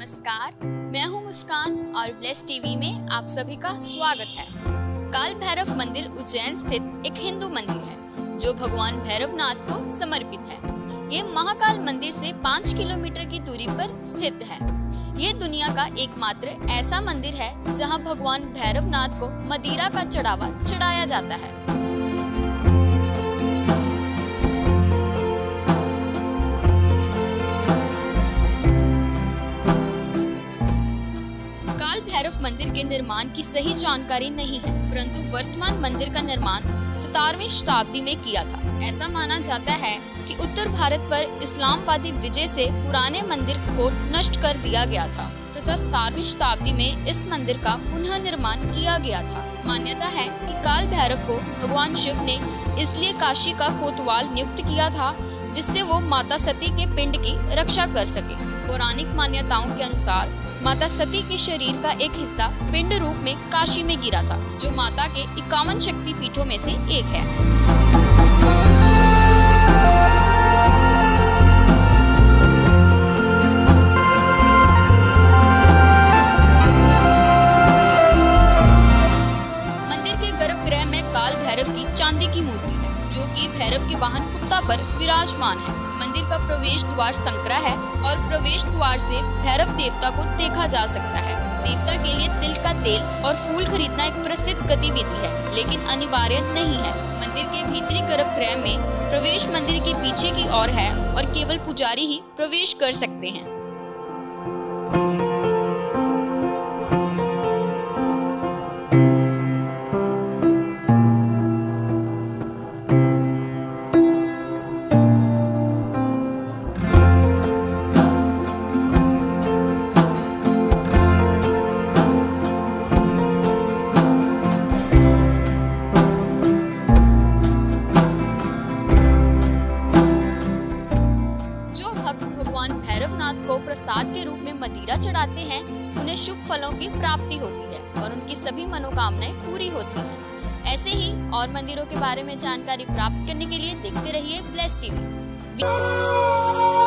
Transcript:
नमस्कार, मैं हूं मुस्कान और ब्लेस टीवी में आप सभी का स्वागत है। काल भैरव मंदिर उज्जैन स्थित एक हिंदू मंदिर है जो भगवान भैरवनाथ को समर्पित है। ये महाकाल मंदिर से 5 किलोमीटर की दूरी पर स्थित है। ये दुनिया का एकमात्र ऐसा मंदिर है जहां भगवान भैरवनाथ को मदिरा का चढ़ावा चढ़ाया जाता है। काल भैरव मंदिर के निर्माण की सही जानकारी नहीं है, परंतु वर्तमान मंदिर का निर्माण 17वीं शताब्दी में किया था। ऐसा माना जाता है कि उत्तर भारत पर इस्लामवादी विजय से पुराने मंदिर को नष्ट कर दिया गया था तथा 17वीं शताब्दी में इस मंदिर का पुनः निर्माण किया गया था। मान्यता है कि काल भैरव को भगवान शिव ने इसलिए काशी का कोतवाल नियुक्त किया था जिससे वो माता सती के पिंड की रक्षा कर सके। पौराणिक मान्यताओं के अनुसार माता सती के शरीर का एक हिस्सा पिंड रूप में काशी में गिरा था, जो माता के 51 शक्ति पीठों में से एक है। मंदिर के गर्भगृह में काल भैरव की चांदी की मूर्ति है, जो कि भैरव के वाहन कुत्ता पर विराजमान है। मंदिर का प्रवेश द्वार संकरा है और प्रवेश द्वार से भैरव देवता को देखा जा सकता है। देवता के लिए तिल का तेल और फूल खरीदना एक प्रसिद्ध गतिविधि है, लेकिन अनिवार्य नहीं है। मंदिर के भीतरी गर्भगृह में प्रवेश मंदिर के पीछे की ओर है और केवल पुजारी ही प्रवेश कर सकते हैं। भगवान भैरवनाथ को प्रसाद के रूप में मदिरा चढ़ाते हैं, उन्हें शुभ फलों की प्राप्ति होती है और उनकी सभी मनोकामनाएं पूरी होती हैं। ऐसे ही और मंदिरों के बारे में जानकारी प्राप्त करने के लिए देखते रहिए ब्लेस टीवी।